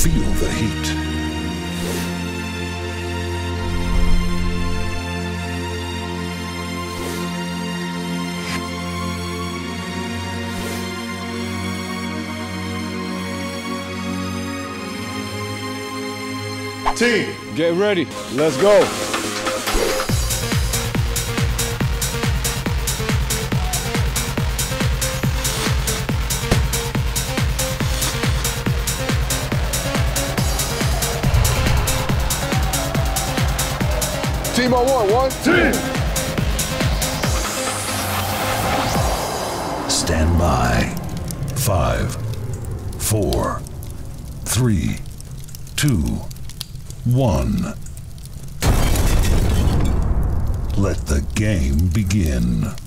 Feel the heat. Team, get ready. Let's go. Team on one. 1, 2. Stand by. 5, 4, 3, 2, 1. Let the game begin.